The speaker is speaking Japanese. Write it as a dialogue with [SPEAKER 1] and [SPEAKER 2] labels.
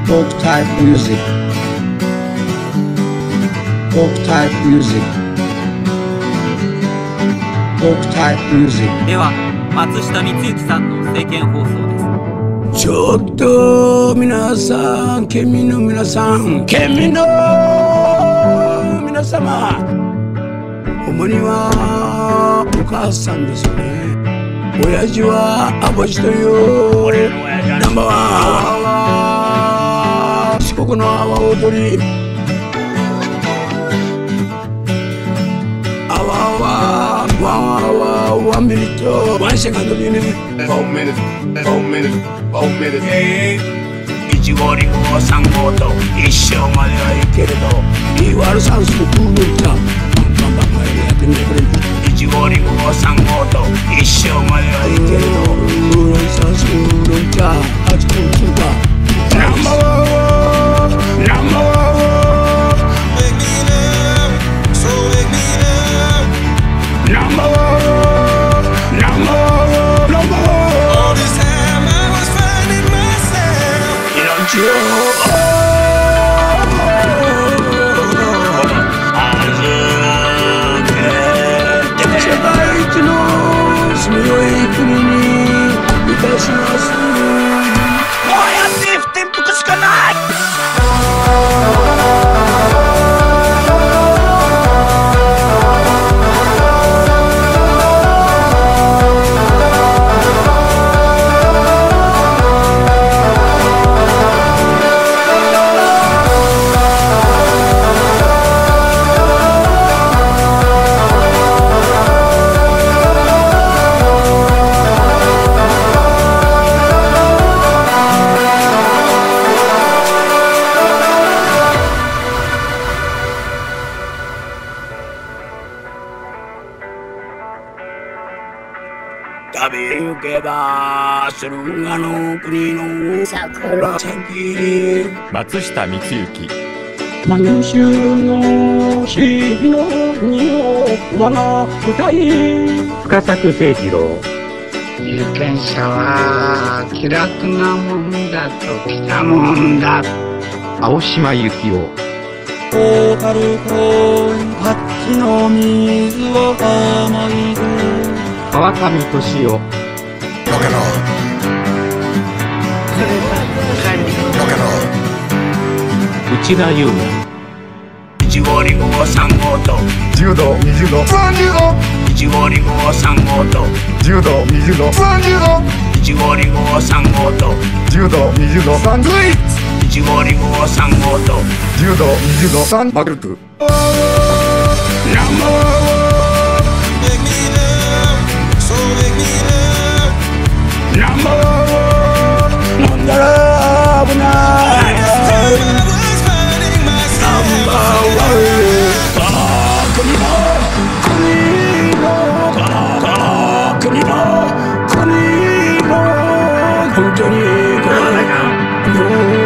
[SPEAKER 1] Folk type music. Folk type music. Folk type music.
[SPEAKER 2] では松下光之さんの政見放送です。
[SPEAKER 3] ちょっと皆さん、県民の皆さん、県民の皆様、主にはお母さんですよね。親父はアボジという俺の親父はナンバーワン、四国の阿波踊り、アワーワンミニット、ワンセカンドでね。4 minutes、4 minutes、4 minutes。1号2号3号と一生まではいけれど、いい悪さんすぐプールいったバンバンバンバンやってみてくれる。1号2号3号と一生まではいけれど、プールさんすぐいったあちこちかナンバーワンナンバーワン。食べゆけば駿河の国の桜咲
[SPEAKER 4] 松下光之。
[SPEAKER 3] 満州の日の国を我が歌い
[SPEAKER 4] 深作誠二郎。
[SPEAKER 5] 有権者は気楽なもんだときたもんだ。
[SPEAKER 4] 青島幸男。
[SPEAKER 3] 小樽と八地の水を思い出
[SPEAKER 4] 川上俊夫。内田裕也。
[SPEAKER 3] 1号2号3号と
[SPEAKER 6] 10度20度30度
[SPEAKER 3] 1号2号3号と
[SPEAKER 6] 10度20度30度
[SPEAKER 3] 1号2号3号と
[SPEAKER 6] 10度20度30度
[SPEAKER 3] 1号2号3号と
[SPEAKER 6] 10度20度3バケルト
[SPEAKER 3] 飲んだら危ない本当に